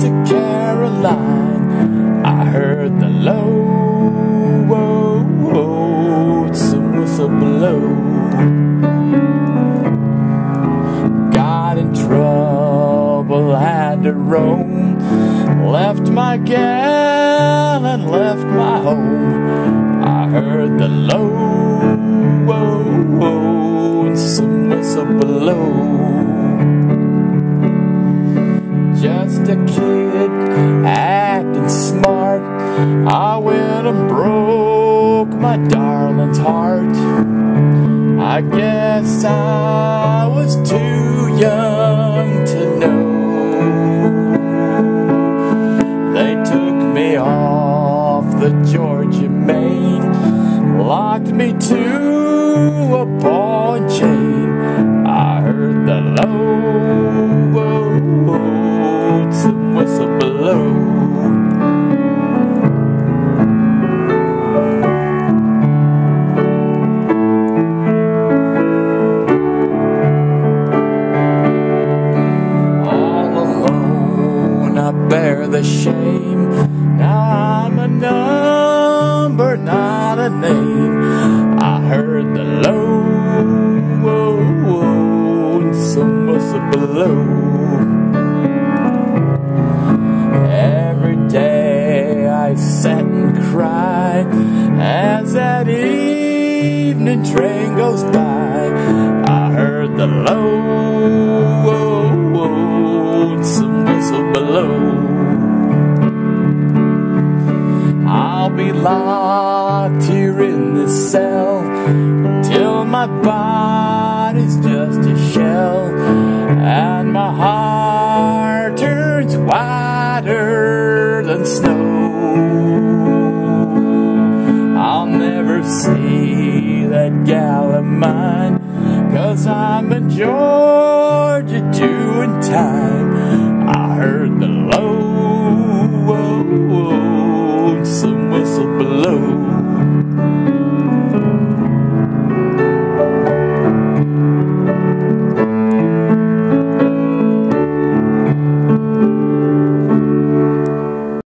Caroline, I heard the lonesome whistle blow. Got in trouble, had to roam, left my gal and left my home. I heard the lonesome whistle blow. Just a kid acting smart, I went and broke my darling's heart. I guess I was too young to know. They took me off the Georgia main, locked me to a ball and chain. I heard the lonesome whistle blow. Bear the shame. Now I'm a number, not a name. I heard the lonesome whistle blow. Every day I sat and cried as that evening train goes by. I heard the lonesome whistle blow. I'll be locked here in this cell till my body's just a shell and my heart turns whiter than snow. I'll never see that gal of mine, 'cause I'm in Georgia doing time.